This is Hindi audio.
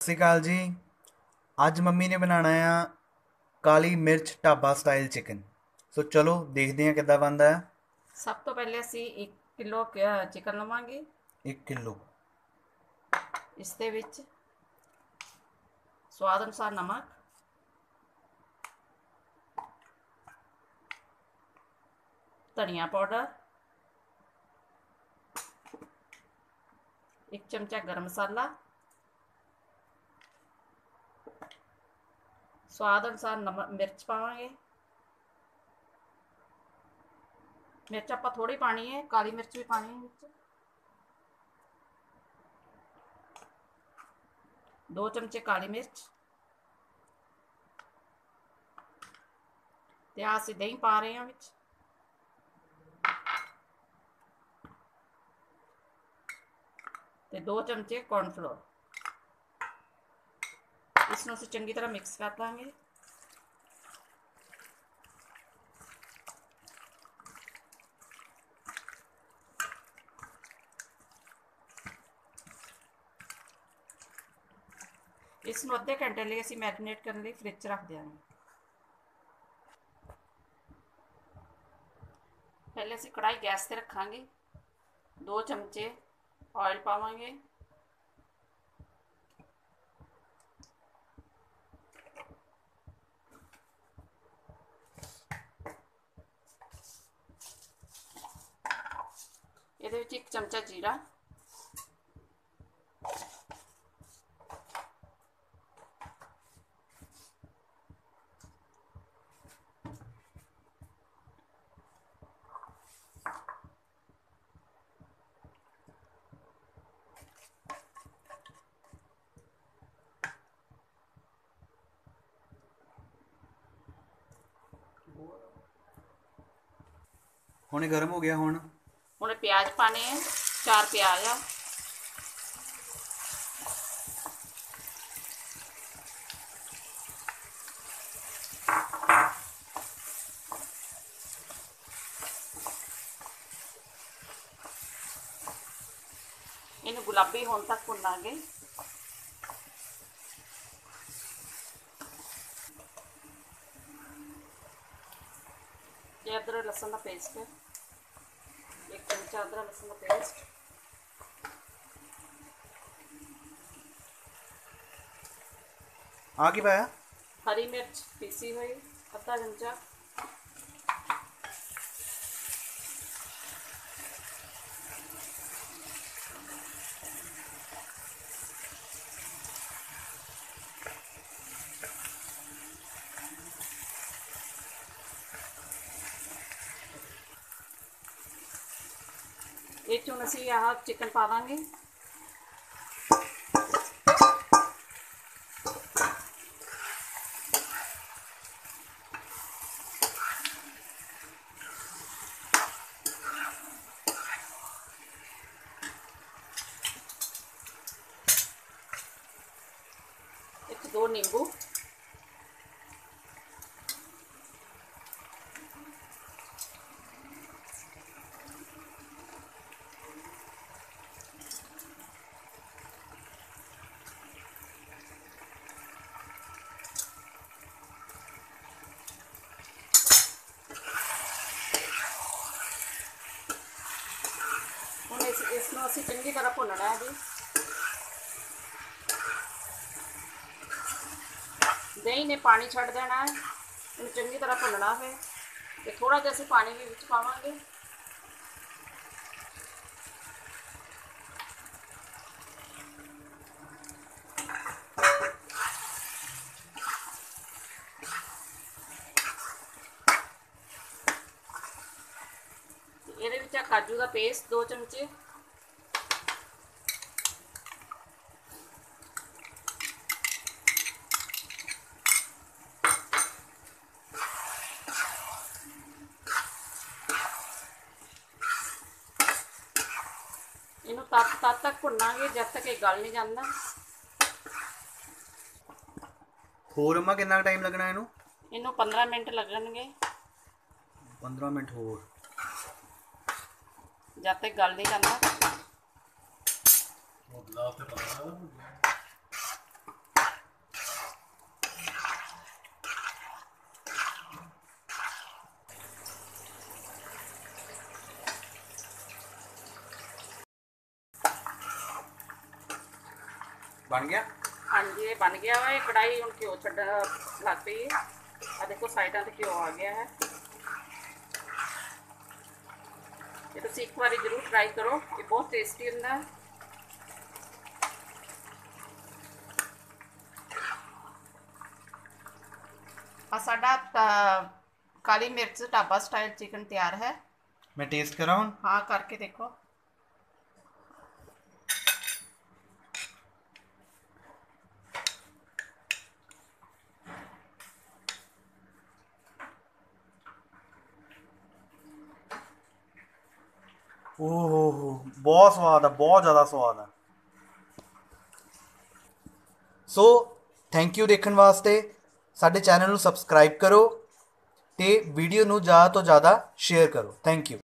सत श्री अकाल जी। ਅੱਜ ਮੰਮੀ ਨੇ ਬਣਾਉਣਾ ਆ ਕਾਲੀ ਮਿਰਚ ਢਾਬਾ ਸਟਾਈਲ ਚਿਕਨ। ਸੋ ਚਲੋ ਦੇਖਦੇ ਹਾਂ ਕਿੱਦਾਂ ਬਣਦਾ ਆ। सब तो पहले असी 1 किलो चिकन लवांगे। 1 किलो इसके विच स्वाद अनुसार नमक, धनिया पाउडर, 1 चमचा गरम मसाला, स्वाद अनुसार नमक मिर्च पावांगे। मिर्च आप थोड़ी पानी है, काली मिर्च भी पानी है। 2 चमचे काली मिर्च ते असीं दही पा रहे हैं विच। ते 2 चमचे कॉर्नफ्लोर। इसनूं असीं चंगी तरह मिक्स कर देंगे। इसनूं अद्धे घंटे लिए असीं मैरीनेट करने लिए फ्रिज च रख देंगे। पहले असीं कढ़ाई गैस ते रखांगे। 2 चमचे ऑयल पावांगे। ਇਹਦੇ ਵਿੱਚ 1 चमचा जीरा, ਹੁਣ ਇਹ ਗਰਮ ਹੋ ਗਿਆ। ਹੁਣ प्याज पाने हैं। 4 प्याज आ। इन्हें गुलाबी होने तक भुनांगे। अदरक लहसुन का पेस्ट, 1 चमचा अदरक लहसुन का पेस्ट, आ की पाया हरी मिर्च पीसी हुई आधा चमचा, ये चुन असी आह चिकन पा देंगे। एक 2 नींबू, इसनूं असीं चंगी तरह भुनना है जी। दही ने पानी छड्ड देना है, इन्हूं चंगी तरह भुनना है। ते थोड़ा जिहा असीं पानी भी विच पावांगे। ਇਹਦੇ ਵਿੱਚ काजू का पेस्ट 2 चमचे, इन्हूं तद तक भुनांगे जब तक ये गल नहीं जाता। ਹੋਰ ਅੰਮਾ ਕਿੰਨਾ ਟਾਈਮ ਲੱਗਣਾ ਇਹਨੂੰ? ਇਹਨੂੰ 15 मिनट लगणगे। 15 ਮਿੰਟ ਹੋਰ जब तक गल नहीं जाता। बन गया। हाँ जी, ये बन गया है। कढ़ाई हम घ्यो छड्डन लग पई है। आ देखो साइडों से घ्यो आ गया है। ये तुम एक बार जरूर ट्राई करो, ये बहुत टेस्टी होंगे। साडा काली मिर्च ढाबा स्टाइल चिकन तैयार है। मैं टेस्ट करा हूँ। हाँ, करके देखो। ओहो, बहुत स्वाद है, बहुत ज़्यादा स्वाद है। सो थैंक यू देखने वास्ते। साडे चैनल ਨੂੰ ਸਬਸਕ੍ਰਾਈਬ करो ते वीडियो ਨੂੰ ज़्यादा तो ज़्यादा शेयर करो। Thank you.